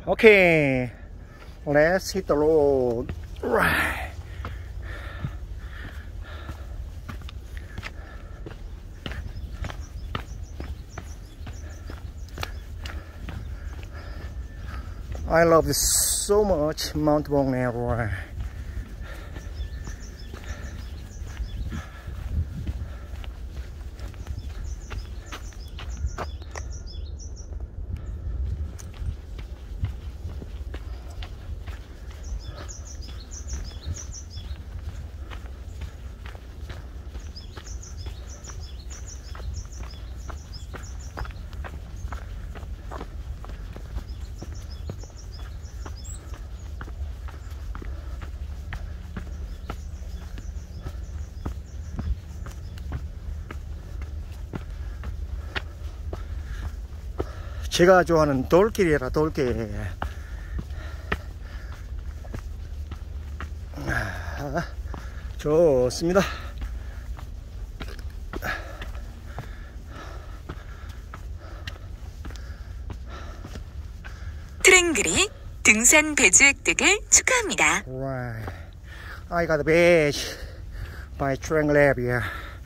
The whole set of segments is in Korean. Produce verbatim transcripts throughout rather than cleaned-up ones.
Okay, let's hit the road. Right. I love this so much, Mount Bongnae. Right. 제가 좋아하는 돌길이라 돌길. 아, 좋습니다. 트랭글이 등산 배주 획득을 축하합니다. Right. I got the badge by Triangle area.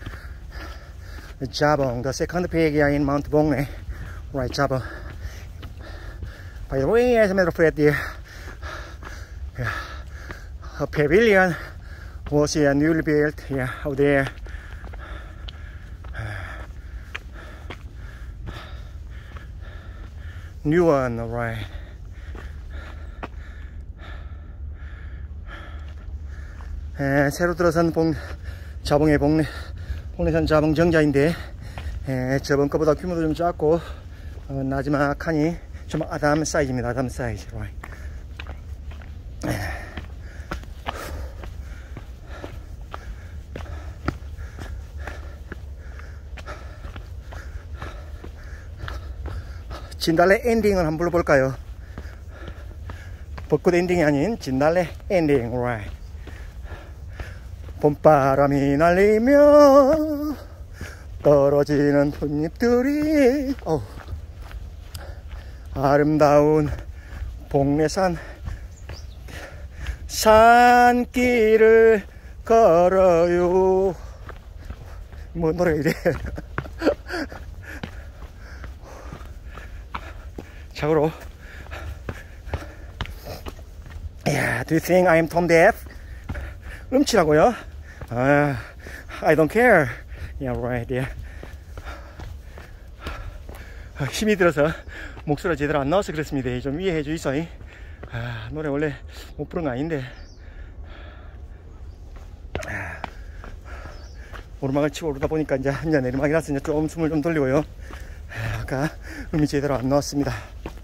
Jabong, the second peak here in Mount Bongnae. Right, Jabong. By the way, as a matter of fact, the yeah, a pavilion was yeah, newly built yeah, out there. New one, right. 에, 새로 들어선 봉, 자봉의 봉내, 봉내산 자봉 정자인데, 에, 저번 거보다 규모도 좀 작고, 어, 나지막하니 좀 아담 사이즈입니다. 아담 사이즈. Right. 진달래 엔딩을 한번 불러볼까요? 벚꽃 엔딩이 아닌 진달래 엔딩. Right. 봄바람이 날리며 떨어지는 풋잎들이 어, 아름다운 봉내산 산길을 걸어요. 뭐 노래 이래. 자고로 yeah, do you think I am tone deaf? 음치라고요? Uh, I don't care. Yeah, right. Yeah. 힘이 들어서 목소리가 제대로 안 나와서 그렇습니다. 좀 이해해 주이소. 아, 노래 원래 못 부른 거 아닌데. 아, 오르막을 치고 오르다 보니까 이제 이제 내리막이라서 이제 좀 숨을 좀 돌리고요. 아, 아까 음이 제대로 안 나왔습니다.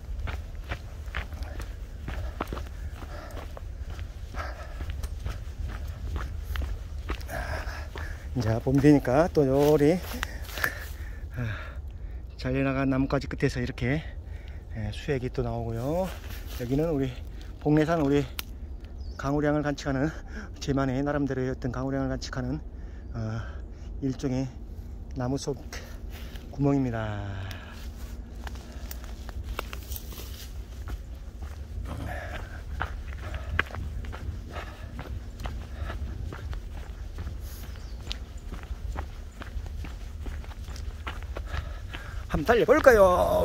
이제 봄이 되니까 또 요리 잘려나간 나뭇가지 끝에서 이렇게 수액이 또 나오고요. 여기는 우리 봉내산 우리 강우량을 간직하는 제만의 나름대로의 어떤 강우량을 간직하는 어, 일종의 나무 속 구멍입니다. 한번 달려볼까요?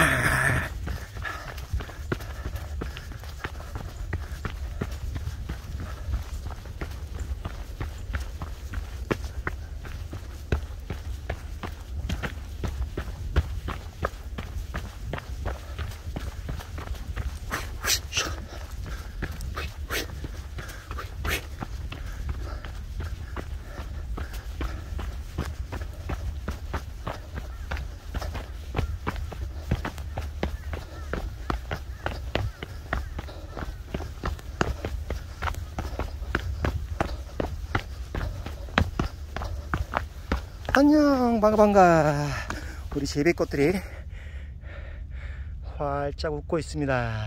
안녕, 반가 반가. 우리 재배꽃들이 활짝 웃고 있습니다.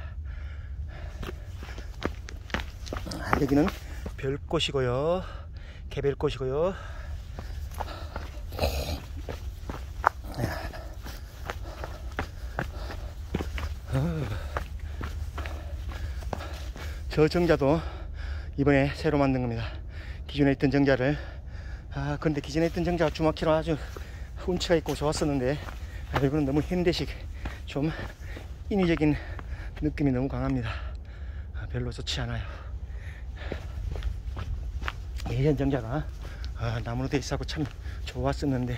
여기는 별꽃이고요, 개별꽃이고요. 저 정자도 이번에 새로 만든 겁니다. 기존에 있던 정자를. 아 근데 기존에 있던 정자가 주막히로 아주 운치가 있고 좋았었는데, 아, 이거는 너무 현대식, 좀 인위적인 느낌이 너무 강합니다. 아, 별로 좋지 않아요. 예전 정자가 아, 나무로 돼 있어서 참 좋았었는데,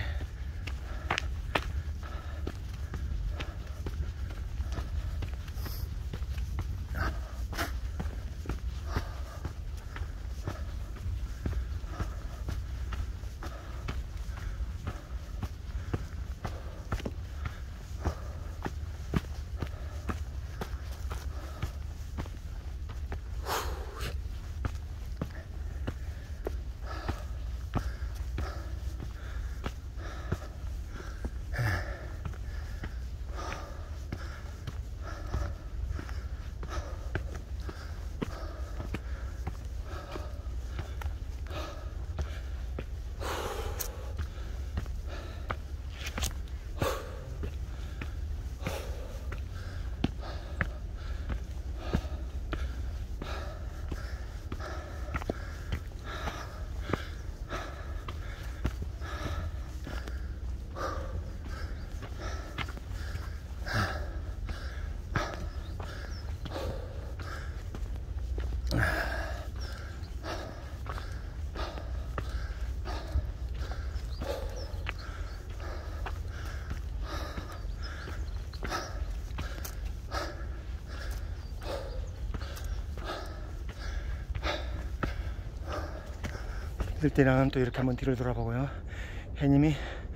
힘들 때는 또 이렇게 한번 뒤를 돌아보고요. 해님이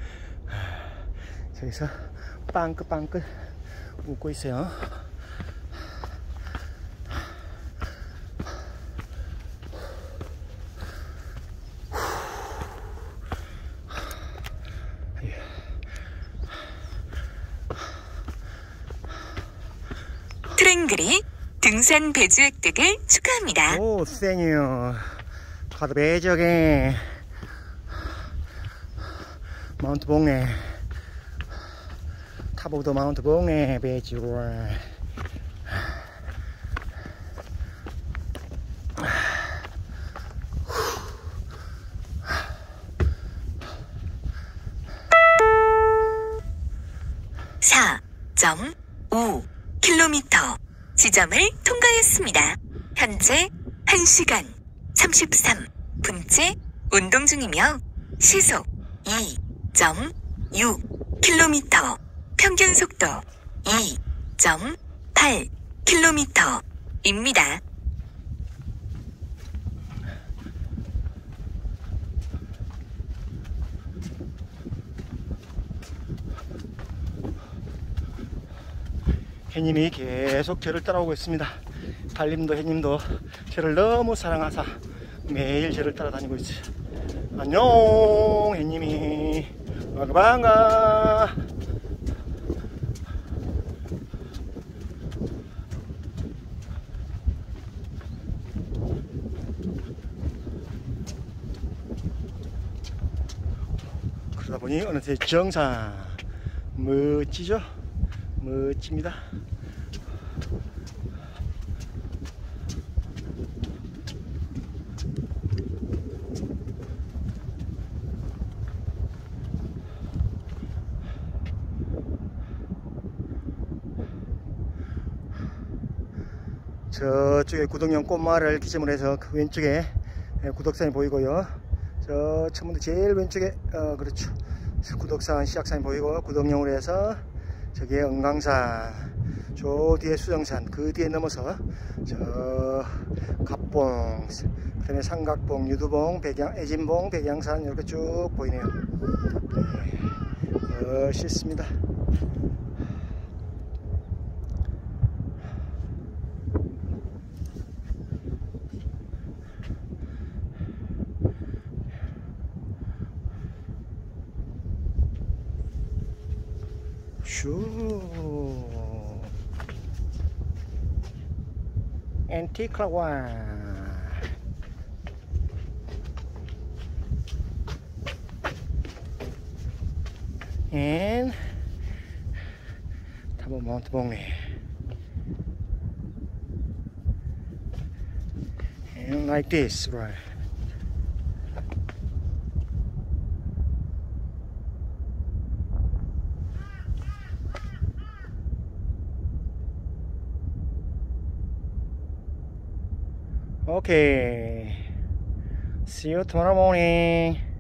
저기서 빵긋빵긋 웃고 있어요. 트랭그리 등산 배주 획득을 축하합니다. 오, 쌩이요. 가도 배적에 마운트 봉에 타보도 마운트 봉에 배주. 사 점 오 킬로미터 지점을 통과했습니다. 현재 한 시간 삼십삼 분째 운동 중이며 시속 이 점 육 킬로미터, 평균 속도 이 점 팔 킬로미터입니다. 해님이 계속 저를 따라오고 있습니다. 달님도 해님도 저를 너무 사랑하사 매일 저를 따라다니고 있어요. 안녕 해님이 반가 반가. 그러다 보니 어느새 정상. 멋지죠? 멋집니다. 저쪽에 구덕령 꽃마을을 기점으로 해서 그 왼쪽에 구덕산이 보이고요. 저 천문도 제일 왼쪽에 어 그렇죠, 구덕산 시작산이 보이고, 구덕령으로 해서 저기에 은강산, 저 뒤에 수정산, 그 뒤에 넘어서 저 갑봉, 그 다음에 삼각봉, 유두봉, 백양, 애진봉, 백양산 이렇게 쭉 보이네요. 네, 멋있습니다. 슈 엔티클라와 and 타보 마운트 봉리. and like this, right? Okay, see you tomorrow morning.